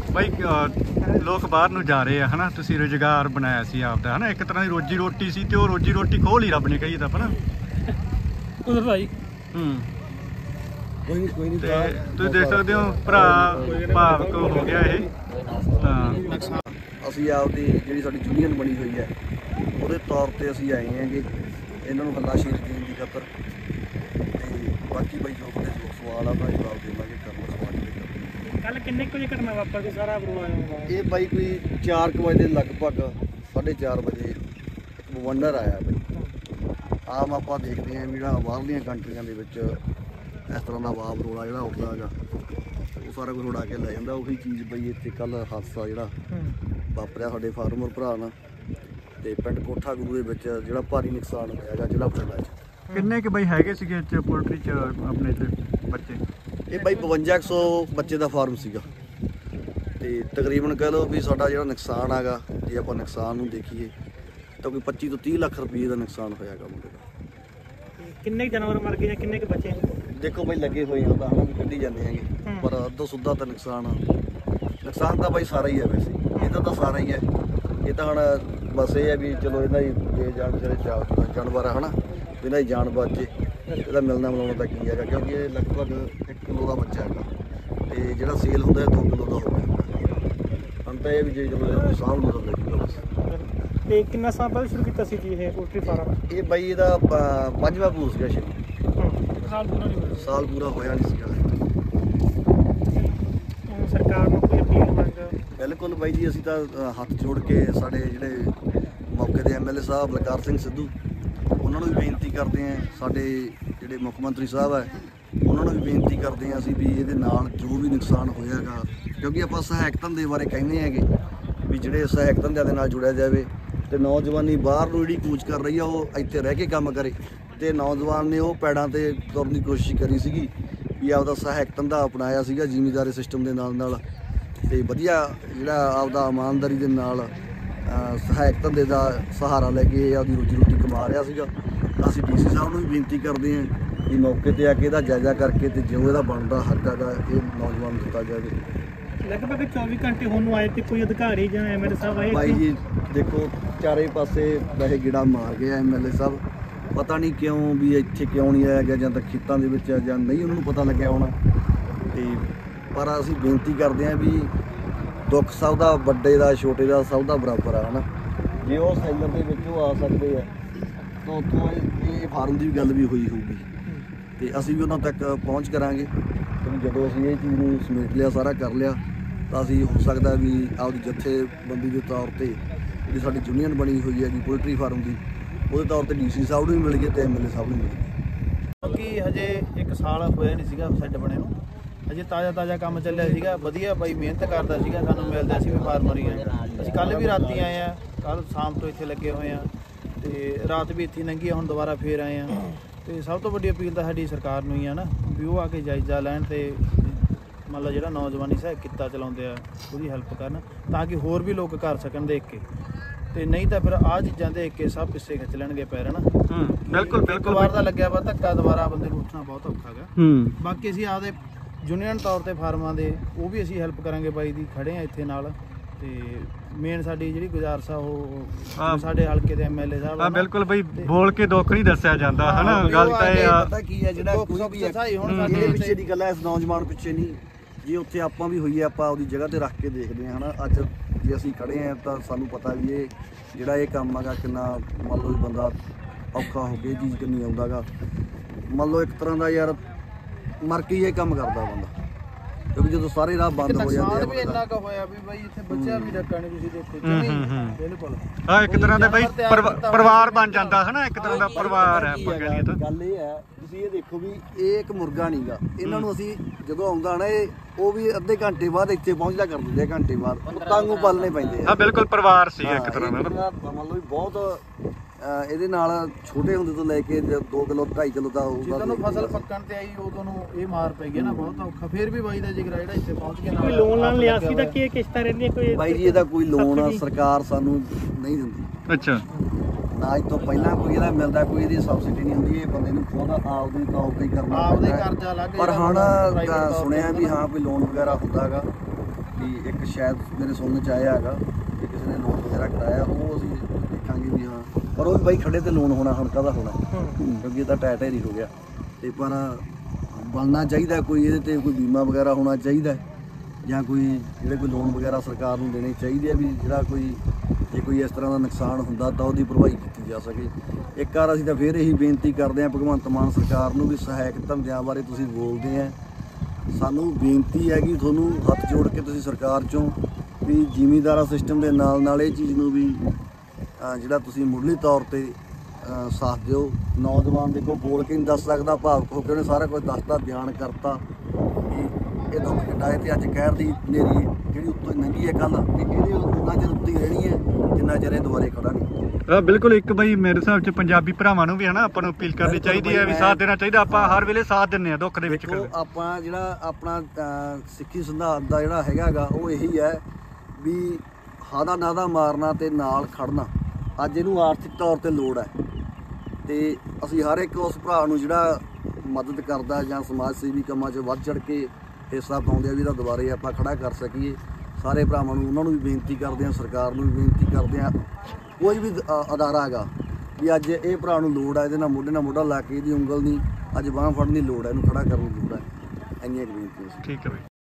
ਬਾਈ ਲੋਕ ਬਾਹਰ ਨੂੰ ਜਾ ਰਹੇ ਆ ਹਨਾ, ਤੁਸੀਂ ਰੁਜ਼ਗਾਰ ਬਣਾਇਆ ਸੀ ਆਪਦਾ ਹਨਾ, ਇੱਕ ਤਰ੍ਹਾਂ ਦੀ ਰੋਜੀ ਰੋਟੀ ਸੀ ਤੇ ਉਹ ਰੋਜੀ ਰੋਟੀ ਖੋਹ ਲਈ ਰੱਬ ਨੇ ਕਹੀ ਤਾਂ ਹਨਾ। ਭਾਈ ਕੋਈ ਨਹੀਂ ਤੇ ਤੁਸੀਂ ਦੇਖ ਸਕਦੇ ਹੋ ਭਰਾ ਭਾਵਕ ਹੋ ਗਿਆ ਇਹ। ਤਾਂ ਅਸੀਂ ਆਪਦੀ ਜਿਹੜੀ ਸਾਡੀ ਯੂਨੀਅਨ ਬਣੀ ਹੋਈ ਹੈ ਉਹਦੇ ਤੌਰ ਤੇ ਅਸੀਂ ਆਏ ਹੈਗੇ ਇਹਨਾਂ ਨੂੰ ਹੱਲਾਸ਼ੇਰੀ ਦੇਣ ਦੀ ਖਾਤਰ, ਤੇ ਬਾਕੀ ਬਾਈ ਜੋ ਕੋਈ ਸਵਾਲ ਆ ਤਾਂ ਜਵਾਬ ਦੇਵਾਂਗੇ ਕਰਨ ਸਮਾਜ ਦੇ। ਕੱਲ ਕਿੰਨੇ ਕੁ ਵਜੇ ਘਟਨਾ ਵਾਪਰਦੀ ਸਾਰਾ ਬਰੋਆ? ਇਹ ਬਾਈ ਕੋਈ 4 ਵਜੇ ਦੇ ਲਗਭਗ 4:30 ਵਜੇ ਵੰਡਰ ਆਇਆ ਬਾਈ। ਆਮ ਆਪਾਂ ਦੇਖਦੇ ਹਾਂ ਜਿਹੜਾ ਬਾਹਰਲੀਆਂ ਕੰਟਰੀਆਂ ਦੇ ਵਿੱਚ ਇਸ ਤਰ੍ਹਾਂ ਦਾ ਵਾਹ ਬਰੋਲਾ ਜਿਹੜਾ ਉੱਠਦਾ ਹੈਗਾ ਉਹ ਸਾਰਾ ਕੁਝ ਉਡਾ ਕੇ ਲੈ ਜਾਂਦਾ। ਉਹੀ ਚੀਜ਼ ਬਈ ਇੱਥੇ ਕੱਲ ਹਾਦਸਾ ਜਿਹੜਾ ਵਾਪਰਿਆ ਸਾਡੇ ਫਾਰਮਰ ਭਰਾ ਨਾਲ ਤੇ ਪਿੰਡ ਕੋਠਾ ਗੁਰੂ ਦੇ ਵਿੱਚ ਜਿਹੜਾ ਭਾਰੀ ਨੁਕਸਾਨ ਹੋਇਆ ਹੈਗਾ ਜ਼ਿਲ੍ਹਾ ਬਠਿੰਡਾ 'ਚ। ਕਿੰਨੇ ਕੁ ਬਾਈ ਹੈਗੇ ਸੀਗੇ ਪੋਲਟਰੀ 'ਚ ਆਪਣੇ ਤੇ ਬੱਚੇ? ਇਹ ਬਾਈ 5200 ਬੱਚੇ ਦਾ ਫਾਰਮ ਸੀਗਾ ਤੇ ਤਕਰੀਬਨ ਕਹਿ ਲਓ ਵੀ ਸਾਡਾ ਜਿਹੜਾ ਨੁਕਸਾਨ ਹੈਗਾ ਜੇ ਆਪਾਂ ਨੁਕਸਾਨ ਨੂੰ ਦੇਖੀਏ ਤਾਂ ਕੋਈ 25 ਤੋਂ 30 ਲੱਖ ਰੁਪਏ ਦਾ ਨੁਕਸਾਨ ਹੋਇਆ ਹੈਗਾ ਮੁੰਡੇ ਦਾ। ਕਿੰਨੇ ਜਾਨਵਰ ਮਰ ਗਏ ਜਾਂ ਕਿੰਨੇ ਕੁ ਬਚੇ? ਦੇਖੋ ਬਾਈ ਲੱਗੇ ਹੋਏ ਹੁੰਦਾ ਹਨਾ ਵੀ ਕੱਢੀ ਜਾਂਦੇ ਹੈਗੇ ਪਰ ਅੱਧੋ ਸੁੱਧਾ ਤਾਂ ਨੁਕਸਾਨ ਤਾਂ ਬਾਈ ਸਾਰਾ ਹੀ ਹੈ। ਵੈਸੇ ਇਹਦਾ ਤਾਂ ਸਾਰਾ ਹੀ ਹੈ। ਇਹ ਤਾਂ ਹੁਣ ਬਸ ਇਹ ਹੈ ਵੀ ਚਲੋ ਇਹਨਾਂ ਦੀ ਜਾਨ ਵਿਚਾਰੇ ਜਾਨਵਰ ਆ ਹਨਾ ਵੀ ਇਹਨਾਂ ਦੀ ਜਾਨ ਬਚ ਜੇ, ਇਹਦਾ ਮਿਲਣਾ ਮਿਲਾਉਣਾ ਤਾਂ ਕੀ ਹੈਗਾ ਕਿਉਂਕਿ ਇਹ ਲਗਭਗ 1 ਕਿਲੋ ਦਾ ਬੱਚਾ ਹੈਗਾ ਤੇ ਜਿਹੜਾ ਸੇਲ ਹੁੰਦਾ 2 ਕਿਲੋ ਦਾ ਹੋ ਗਿਆ। ਹੁਣ ਤਾਂ ਇਹ ਵੀ ਜੇ ਚਲੋ ਸਾਂਭ ਨੂੰ ਤਾਂ ਲੱਗੂਗਾ ਬਸ। ਤੇ ਕਿੰਨਾ ਸਾਲ ਪਹਿਲਾਂ ਸ਼ੁਰੂ ਕੀਤਾ ਸੀ ਜੀ ਇਹ ਪੋਲਟਰੀ ਫਾਰਮ? ਇਹ ਬਾਈ ਇਹਦਾ 5ਵਾਂ ਪੂਰ ਸੀਗਾ ਸ਼ੁਰੂ। ਸਾਲ ਪੂਰਾ ਹੋਇਆ ਨਹੀਂ ਸੀਗਾ। ਸਰਕਾਰ ਨੂੰ ਕੋਈ ਅਪੀਲ ਮੰਗ? ਬਿਲਕੁਲ ਬਾਈ ਜੀ ਅਸੀਂ ਤਾਂ ਹੱਥ ਜੋੜ ਕੇ ਸਾਡੇ ਜਿਹੜੇ ਮੌਕੇ ਦੇ ਐਮਐਲਏ ਸਾਹਿਬ ਬਲਕਾਰ ਸਿੰਘ ਸਿੱਧੂ ਉਹਨਾਂ ਨੂੰ ਵੀ ਬੇਨਤੀ ਕਰਦੇ ਹਾਂ, ਸਾਡੇ ਜਿਹੜੇ ਮੁੱਖ ਮੰਤਰੀ ਸਾਹਿਬ ਹੈ ਉਹਨਾਂ ਨੂੰ ਵੀ ਬੇਨਤੀ ਕਰਦੇ ਹਾਂ ਅਸੀਂ ਵੀ ਇਹਦੇ ਨਾਲ ਜੋ ਵੀ ਨੁਕਸਾਨ ਹੋਇਆਗਾ ਕਿਉਂਕਿ ਆਪਾਂ ਸਹਾਇਕ ਧੰਦੇ ਬਾਰੇ ਕਹਿੰਦੇ ਹੈਗੇ ਵੀ ਜਿਹੜੇ ਸਹਾਇਕ ਧੰਦਿਆਂ ਦੇ ਨਾਲ ਜੁੜਿਆ ਜਾਵੇ ਤੇ ਨੌਜਵਾਨੀ ਬਾਹਰ ਨੂੰ ਜਿਹੜੀ ਕੂਚ ਕਰ ਰਹੀ ਆ ਉਹ ਇੱਥੇ ਰਹਿ ਕੇ ਕੰਮ ਕਰੇ ਤੇ ਨੌਜਵਾਨ ਨੇ ਉਹ ਪੈੜਾਂ ਤੇ ਤੁਰਨ ਦੀ ਕੋਸ਼ਿਸ਼ ਕਰੀ ਸੀਗੀ ਵੀ ਆਪਦਾ ਸਹਾਇਕ ਧੰਦਾ ਅਪਣਾਇਆ ਸੀਗਾ ਜ਼ਿਮੀਂਦਾਰੀ ਸਿਸਟਮ ਦੇ ਨਾਲ ਤੇ ਵਧੀਆ ਜਿਹੜਾ ਆਪਦਾ ਇਮਾਨਦਾਰੀ ਦੇ ਨਾਲ ਸਹਾਇਕ ਧੰਦੇ ਦਾ ਸਹਾਰਾ ਲੈ ਕੇ ਆਪਦੀ ਰੋਜੀ ਰੋਟੀ ਕਮਾ ਰਿਹਾ ਸੀਗਾ। ਅਸੀਂ ਡੀਸੀ ਸਾਹਿਬ ਨੂੰ ਵੀ ਬੇਨਤੀ ਕਰਦੇ ਹਾਂ ਕਿ ਮੌਕੇ ਤੇ ਆ ਕੇ ਇਹਦਾ ਜਾਇਜ਼ਾ ਕਰਕੇ ਤੇ ਜੋ ਇਹਦਾ ਬਣਦਾ ਹੱਕ ਹੈਗਾ ਇਹ ਨੌਜਵਾਨ ਨੂੰ ਦਿੱਤਾ ਜਾਵੇ। ਲਗਭਗ 24 ਘੰਟੇ ਹੁਣ ਨੂੰ ਆਏ ਤੇ ਕੋਈ ਅਧਿਕਾਰੀ ਜਾਂ ਐਮਐਲਏ ਸਾਹਿਬ ਆਏ? ਭਾਈ ਜੀ ਦੇਖੋ ਚਾਰੇ ਪਾਸੇ ਵੈਸੇ ਗੇੜਾ ਮਾਰ ਗਏ ਐਮਐਲਏ ਸਾਹਿਬ, ਪਤਾ ਨਹੀਂ ਕਿਉਂ ਵੀ ਇੱਥੇ ਕਿਉਂ ਨਹੀਂ ਆਇਆ ਗਿਆ ਜਾਂ ਤਾਂ ਖੇਤਾਂ ਦੇ ਵਿੱਚ ਜਾਂ ਨਹੀਂ ਉਹਨਾਂ ਨੂੰ ਪਤਾ ਲੱਗਿਆ ਹੋਣਾ ਤੇ ਪਰ ਅਸੀਂ ਬੇਨਤੀ ਕਰਦੇ ਹਾਂ ਵੀ ਦੁੱਖ ਸਭ ਦਾ ਵੱਡੇ ਦਾ ਛੋਟੇ ਦਾ ਸਭ ਦਾ ਬਰਾਬਰ ਆ ਹਨਾ। ਜੇ ਉਹ ਸੈਲਰ ਦੇ ਵਿੱਚ ਉਹ ਆ ਸਕਦੇ ਆ ਤਾਂ ਉੱਥੋਂ ਇਹ ਫਾਰਮ ਦੀ ਵੀ ਗੱਲ ਵੀ ਹੋਈ ਹੋਊਗੀ ਤੇ ਅਸੀਂ ਵੀ ਉਹਨਾਂ ਤੱਕ ਪਹੁੰਚ ਕਰਾਂਗੇ ਕਿਉਂਕਿ ਜਦੋਂ ਅਸੀਂ ਇਹ ਚੀਜ਼ ਨੂੰ ਸਮੇਟ ਲਿਆ ਸਾਰਾ ਕਰ ਲਿਆ ਤਾਂ ਅਸੀਂ ਹੋ ਸਕਦਾ ਵੀ ਆਪਦੀ ਜਥੇਬੰਦੀ ਦੇ ਤੌਰ ਤੇ ਜਿਹੜੀ ਸਾਡੀ ਯੂਨੀਅਨ ਬਣੀ ਹੋਈ ਹੈਗੀ ਪੋਲਟਰੀ ਫਾਰਮ ਦੀ ਉਹਦੇ ਤੌਰ ਤੇ ਡੀਸੀ ਸਾਹਿਬ ਨੂੰ ਵੀ ਮਿਲ ਗਏ ਤੇ ਐਮਐਲਏ ਸਾਹਿਬ ਨੂੰ ਮਿਲ ਗਏ। ਕਿਉਂਕਿ ਹਜੇ 1 ਸਾਲ ਹੋਇਆ ਨਹੀਂ ਸੀਗਾ ਸੈੱਟ ਬਣੇ ਨੂੰ, ਹਜੇ ਤਾਜ਼ਾ ਕੰਮ ਚੱਲਿਆ ਸੀਗਾ। ਵਧੀਆ ਬਾਈ ਮਿਹਨਤ ਕਰਦਾ ਸੀਗਾ, ਸਾਨੂੰ ਮਿਲਦਾ ਸੀ ਵੀ ਫਾਰਮਰ ਹੀ ਆ। ਅਸੀਂ ਕੱਲ੍ਹ ਵੀ ਰਾਤੀ ਆਏ ਆ, ਕੱਲ੍ਹ ਸ਼ਾਮ ਤੋਂ ਇੱਥੇ ਲੱਗੇ ਹੋਏ ਆ ਤੇ ਰਾਤ ਵੀ ਇੱਥੇ ਲੰਘੀ ਆ, ਹੁਣ ਦੁਬਾਰਾ ਫੇਰ ਆਏ ਆ। ਤੇ ਸਭ ਤੋਂ ਵੱਡੀ ਅਪੀਲ ਤਾਂ ਸਾਡੀ ਸਰਕਾਰ ਨੂੰ ਹੀ ਆ ਨਾ ਵੀ ਉਹ ਆ ਕੇ ਜਾਇਜ਼ਾ ਲੈਣ ਤੇ ਮਤਲਬ ਜਿਹੜਾ ਨੌਜਵਾਨੀ ਸਹਾਇਕ ਕਿੱਤਾ ਚਲਾਉਂਦੇ ਆ ਉਹਦੀ ਹੈਲਪ ਕਰਨ ਤਾਂ ਕਿ ਹੋਰ ਵੀ ਲੋਕ ਕਰ ਸਕਣ ਦੇਖ ਕੇ, ਤੇ ਨਹੀਂ ਤਾਂ ਫਿਰ ਆਹ ਚੀਜ਼ਾਂ ਦੇਖ ਕੇ ਸਭ ਪਿੱਛੇ ਖਿੱਚ ਲੈਣਗੇ ਪੈਰ ਹਨਾ। ਬਿਲਕੁਲ ਇੱਕ ਵਾਰ ਦਾ ਲੱਗਿਆ ਵਾ ਧੱਕਾ ਦੁਬਾਰਾ ਬੰਦੇ ਨੂੰ ਉੱਠਣਾ ਬਹੁਤ ਔਖਾ ਹੈਗਾ। ਬਾਕੀ ਅਸੀਂ ਆਪਦੇ ਯੂਨੀਅਨ ਤੌਰ ਤੇ ਫਾਰਮਾਂ ਦੇ ਉਹ ਵੀ ਅਸੀਂ ਹੈਲਪ ਕਰਾਂਗੇ ਬਾਈ ਦੀ, ਖੜੇ ਆ ਇੱਥੇ ਨਾਲ। ਤੇ ਮੇਨ ਸਾਡੀ ਜਿਹੜੀ ਗੁਜ਼ਾਰਿਸ਼ ਆ ਉਹ ਸਾਡੇ ਹਲਕੇ ਦੇ ਐਮਐਲਏ ਸਾਹਿਬ ਆ। ਬਿਲਕੁਲ ਬਈ ਬੋਲ ਕੇ ਦੁੱਖ ਨਹੀਂ ਦੱਸਿਆ ਜਾਂਦਾ ਹਨਾ, ਗੱਲ ਤਾਂ ਇਹ ਆ ਪਤਾ ਕੀ ਹੈ ਜਿਹੜਾ ਕੋਈ ਵੀ ਹੁਣ ਸਾਡੇ ਪਿੱਛੇ ਦੀ ਗੱਲ ਹੈ, ਇਸ ਨੌਜਵਾਨ ਪਿੱਛੇ ਨਹੀਂ। ਜੇ ਉੱਥੇ ਆਪਾਂ ਵੀ ਹੋਈਏ ਆਪਾਂ ਉਹਦੀ ਜਗ੍ਹਾ ਤੇ ਰੱਖ ਕੇ ਦੇਖਦੇ ਹਾਂ ਹਨਾ। ਅੱਜ ਜੇ ਅਸੀਂ ਖੜੇ ਹਾਂ ਤਾਂ ਸਾਨੂੰ ਪਤਾ ਵੀ ਇਹ ਜਿਹੜਾ ਇਹ ਕੰਮ ਹੈਗਾ ਕਿੰਨਾ ਮੰਨ ਲਓ ਬੰਦਾ ਔਖਾ ਹੋ ਕੇ ਚੀਜ਼ ਕਿੰਨੀ ਆਉਂਦਾ ਗਾ। ਮੰਨ ਲਓ ਇੱਕ ਤਰ੍ਹਾਂ ਦਾ ਯਾਰ ਮਰ ਕੇ ਇਹ ਕੰਮ ਕਰਦਾ ਬੰਦਾ ਕਿਉਂਕਿ ਜਦੋਂ ਸਾਰੇ ਰਾਹ ਬੰਦ ਹੋ ਜਾਂਦੇ ਆ ਵੀ ਇੰਨਾ ਕੁ ਹੋਇਆ ਵੀ ਬਾਈ ਇੱਥੇ ਬੱਚਿਆਂ ਵੀ ਰੱਖਣਾ ਨਹੀਂ ਤੁਸੀਂ ਦੇਖੋ ਬਿਲਕੁਲ ਹਾਂ ਇੱਕ ਤਰ੍ਹਾਂ ਦਾ ਬਾਈ ਪਰਿਵਾਰ ਬਣ ਜਾਂਦਾ ਹਨਾ, ਇੱਕ ਤਰ੍ਹਾਂ ਦਾ ਪਰਿਵਾਰ ਹੈ ਆਪਾਂ ਕਹਿੰਦੇ ਤਾਂ। ਗੱਲ ਇਹ ਹੈ ਤੁਸੀਂ ਇਹ ਦੇਖੋ ਵੀ ਇਹ ਇੱਕ ਮੁਰਗਾ ਨਹੀਂਗਾ, ਇਹਨਾਂ ਨੂੰ ਅਸੀਂ ਜਦੋਂ ਆਉਂਦਾ ਨਾ ਇਹ ਉਹ ਵੀ ਅੱਧੇ ਘੰਟੇ ਬਾਅਦ ਇੱਥੇ ਪਹੁੰਚਦਾ ਕਰ ਦਿੰਦੇ, ਘੰਟੇ ਬਾਅਦ ਕੁੱਤਾਂ ਨੂੰ ਪਾਲਣੇ ਪੈਂਦੇ ਆ। ਬਿਲਕੁਲ ਪਰਿਵਾਰ ਸੀ ਇੱਕ ਤਰ੍ਹਾਂ ਦਾ ਮੰਨ ਲਓ ਵੀ ਬਹੁਤ ਇਹਦੇ ਨਾਲ ਛੋਟੇ ਹੁੰਦੇ ਤੋਂ ਲੈ ਕੇ 2 ਕਿਲੋ 2.5 ਕਿਲੋ ਦਾ ਹੋਊਗਾ। ਜਦੋਂ ਫਸਲ ਪੱਕਣ ਤੇ ਆਈ ਉਦੋਂ ਨੂੰ ਇਹ ਮਾਰ ਪੈ ਗਿਆ ਨਾ ਬਹੁਤ ਔਖਾ। ਫਿਰ ਵੀ ਬਾਈ ਦਾ ਜਿਗਰਾ ਜਿਹੜਾ ਇੱਥੇ ਪਹੁੰਚ ਗਿਆ। ਕੋਈ ਲੋਨ ਨਾਲ ਲਿਆ ਸੀ ਤਾਂ ਕੀ ਕਿਸ਼ਤਾਂ ਰਹਿੰਦੀਆਂ ਕੋਈ? ਬਾਈ ਜੀ ਇਹਦਾ ਕੋਈ ਲੋਨ ਸਰਕਾਰ ਸਾਨੂੰ ਨਹੀਂ ਦਿੰਦੀ। ਅੱਛਾ ਨਾ ਅੱਜ ਤੋਂ ਪਹਿਲਾਂ ਕੋਈ ਇਹਦਾ ਮਿਲਦਾ, ਕੋਈ ਇਹਦੀ ਸਬਸਿਡੀ ਨਹੀਂ ਹੁੰਦੀ। ਇਹ ਬੰਦੇ ਨੂੰ ਖੁਦ ਆਪਦੀ ਤੌਰ ਤੇ ਕਰਨਾ ਆਪਦੇ ਕਰਜ਼ਾ ਲੱਗ ਪਰ ਹੁਣ ਸੁਣਿਆ ਵੀ ਹਾਂ ਕੋਈ ਲੋਨ ਵਗੈਰਾ ਹੁੰਦਾ ਹੈਗਾ ਵੀ ਇੱਕ ਸ਼ਾਇਦ ਮੇਰੇ ਸੁਣਨ 'ਚ ਆਇਆ ਹੈਗਾ ਕਿ ਕਿਸੇ ਨੇ ਲੋਨ ਵਗੈਰਾ ਕਰਾਇਆ, ਉਹ ਅਸੀਂ ਦੇਖਾਂਗੇ ਵੀ ਹਾਂ, ਪਰ ਉਹ ਵੀ ਬਾਈ ਖੜੇ ਤੇ ਲੋਨ ਹੋਣਾ, ਹੁਣ ਕਾਹਦਾ ਹੋਣਾ, ਕਿਉਂਕਿ ਇਹ ਤਾਂ ਟੈ ਢੇਰੀ ਹੋ ਗਿਆ। ਤੇ ਪਰ ਬਣਨਾ ਚਾਹੀਦਾ ਕੋਈ ਇਹਦੇ 'ਤੇ ਕੋਈ ਬੀਮਾ ਵਗੈਰਾ ਹੋਣਾ ਚਾਹੀਦਾ, ਜਾਂ ਕੋਈ ਜਿਹੜੇ ਕੋਈ ਲੋਨ ਵਗੈਰਾ ਸਰਕਾਰ ਨੂੰ ਦੇਣੇ ਚਾਹੀਦੇ ਆ, ਵੀ ਜਿਹੜਾ ਕੋਈ ਜੇ ਕੋਈ ਇਸ ਤਰ੍ਹਾਂ ਦਾ ਨੁਕਸਾਨ ਹੁੰਦਾ ਤਾਂ ਉਹਦੀ ਭਰਵਾਈ ਕੀਤੀ ਜਾ ਸਕੇ। ਇੱਕ ਵਾਰ ਅਸੀਂ ਤਾਂ ਫਿਰ ਇਹੀ ਬੇਨਤੀ ਕਰਦੇ ਹਾਂ ਭਗਵੰਤ ਮਾਨ ਸਰਕਾਰ ਨੂੰ ਵੀ ਸਹਾਇਕ ਧੰਦਿਆਂ ਬਾਰੇ ਤੁਸੀਂ ਬੋਲਦੇ ਆ, ਸਾਨੂੰ ਬੇਨਤੀ ਹੈਗੀ ਤੁਹਾਨੂੰ ਹੱਥ ਜੋੜ ਕੇ ਤੁਸੀਂ ਸਰਕਾਰ 'ਚੋਂ ਵੀ ਜ਼ਿਮੀਂਦਾਰਾ ਸਿਸਟਮ ਦੇ ਨਾਲ ਨਾਲ ਇਹ ਚੀਜ਼ ਨੂੰ ਵੀ ਜਿਹੜਾ ਤੁਸੀਂ ਮੁੱਢਲੀ ਤੌਰ 'ਤੇ ਸਾਥ ਦਿਓ। ਨੌਜਵਾਨ ਦੇਖੋ ਬੋਲ ਕੇ ਨਹੀਂ ਦੱਸ ਸਕਦਾ, ਭਾਵੁਕ ਹੋ ਕੇ ਉਹਨੇ ਸਾਰਾ ਕੁਝ ਦੱਸਦਾ, ਬਿਆਨ ਕਰਤਾ ਕਿ ਇਹ ਦੁੱਖ ਕਿੱਡਾ ਹੈ, ਤੇ ਅੱਜ ਕਹਿਰ ਦੀ ਹਨੇਰੀ ਜਿਹੜੀ ਉੱਤੋਂ ਲੰਘੀ ਹੈ ਕੱਲ੍ਹ, ਤੇ ਇਹਦੇ ਉਨਾ ਚਿਰ ਉੱਤੇ ਰਹਿਣੀ ਹੈ ਜਿੰਨਾ ਚਿਰ ਇਹ ਦੁਬਾਰੇ ਖੜਾ ਨਹੀਂ। ਬਿਲਕੁਲ ਇੱਕ ਬਈ ਮੇਰੇ ਹਿਸਾਬ 'ਚ ਪੰਜਾਬੀ ਭਰਾਵਾਂ ਨੂੰ ਵੀ ਹੈ ਨਾ ਆਪਾਂ ਨੂੰ ਅਪੀਲ ਕਰਨੀ ਚਾਹੀਦੀ ਹੈ ਵੀ ਸਾਥ ਦੇਣਾ ਚਾਹੀਦਾ। ਆਪਾਂ ਹਰ ਵੇਲੇ ਸਾਥ ਦਿੰਦੇ ਹਾਂ ਦੁੱਖ ਦੇ ਵਿੱਚ। ਆਪਾਂ ਜਿਹੜਾ ਆਪਣਾ ਸਿੱਖੀ ਸਿਧਾਂਤ ਦਾ ਜਿਹੜਾ ਹੈਗਾ ਉਹ ਇਹੀ ਹੈ ਵੀ ਹਾਦਾ ਨਾਦਾ ਮਾਰਨਾ ਤੇ ਨਾਲ ਖੜਨਾ। ਅੱਜ ਇਹਨੂੰ ਆਰਥਿਕ ਤੌਰ 'ਤੇ ਲੋੜ ਹੈ, ਤੇ ਅਸੀਂ ਹਰ ਇੱਕ ਉਸ ਭਰਾ ਨੂੰ ਜਿਹੜਾ ਮਦਦ ਕਰਦਾ ਜਾਂ ਸਮਾਜ ਸੇਵੀ ਕੰਮਾਂ 'ਚ ਵੱਧ ਚੜ੍ਹ ਕੇ ਹਿੱਸਾ ਪਾਉਂਦੇ ਆ ਵੀ ਇਹਦਾ ਦੁਬਾਰੇ ਆਪਾਂ ਖੜਾ ਕਰ ਸਕੀਏ। ਸਾਰੇ ਭਰਾਵਾਂ ਨੂੰ, ਉਹਨਾਂ ਨੂੰ ਵੀ ਬੇਨਤੀ ਕਰਦੇ ਹਾਂ, ਸਰਕਾਰ ਨੂੰ ਵੀ ਬੇਨਤੀ ਕਰਦੇ ਹਾਂ, ਕੋਈ ਵੀ ਅਦਾਰਾ ਹੈਗਾ ਵੀ ਅੱਜ ਇਹ ਭਰਾ ਨੂੰ ਲੋੜ ਹੈ, ਇਹਦੇ ਨਾਲ ਮੋਢਾ ਲਾ ਕੇ ਇਹਦੀ ਉਂਗਲ ਨਹੀਂ ਅੱਜ ਬਾਂਹ ਫੜਨ ਦੀ ਲੋੜ ਹੈ, ਇਹਨੂੰ ਖੜਾ ਕਰਨ ਦੀ ਲੋੜ ਹੈ। ਇੰਨੀਆਂ ਕੁ ਬੇਨਤੀਆਂ। ਠੀਕ ਹੈ ਬਈ।